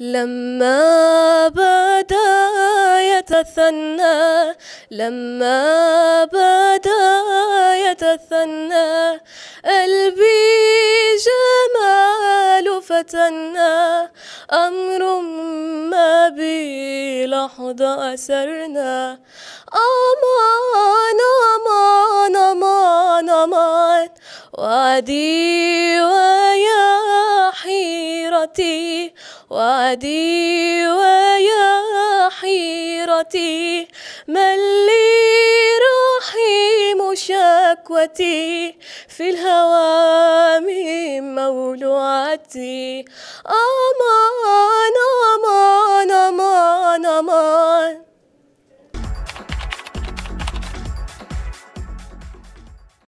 لما بدا يتثنى، لما بدا يتثنى، قلبي جمال فتنا، أمر ما بلحظة أسرنا. أمان أمان أمان أمان، وعدي ويا حيرتي، وعدي ويا حيرتي، من لي رحيم شكوتي في